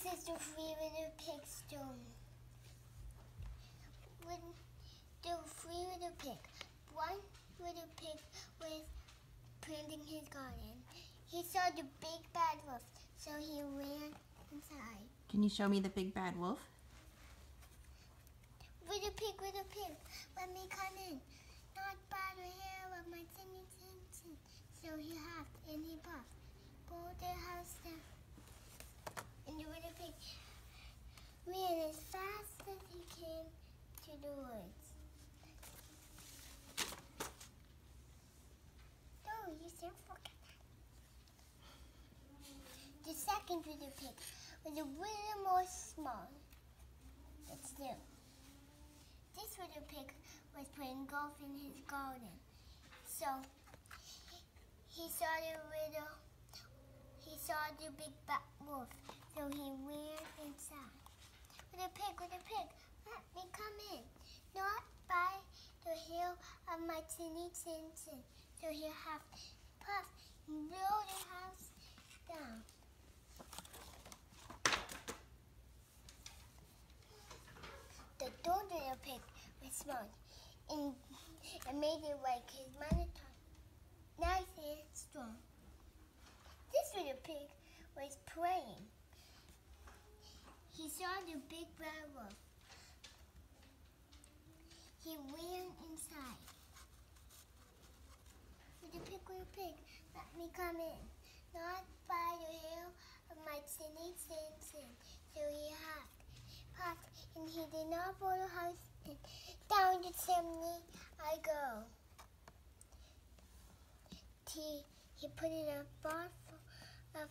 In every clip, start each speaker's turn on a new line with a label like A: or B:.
A: This is the Three Little Pig story. When the three little pig, one little pig was planting his garden. He saw the big bad wolf, so he ran inside.
B: Can you show me the big bad wolf?
A: Little pig, let me come in. Not by the hair of my tinny tin. So he hopped and he puffed. Pulled the house down. And the little pig ran as fast as he can to the woods. Oh, you shouldn't forget that. The second little pig was a little more small, but still. This little pig was playing golf in his garden. So he saw the big bad wolf. So he ran inside. Little pig, let me come in. Not by the heel of my tinny tin. So he huffed, puffed, and blew the house down. The third little pig was smart and made it like his mother taught, nice and strong. This little pig was playing. He saw the big bad wolf. He ran inside. Little pig, let me come in. Not by the hair of my tinny tin. So he huffed, puffed, and he did not blow the house in. Down the chimney I go. He put in a bar full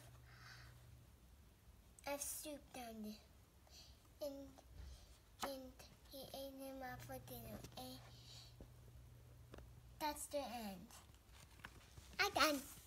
A: of soup down there. And he ate them up for dinner. And that's the end. I'm done.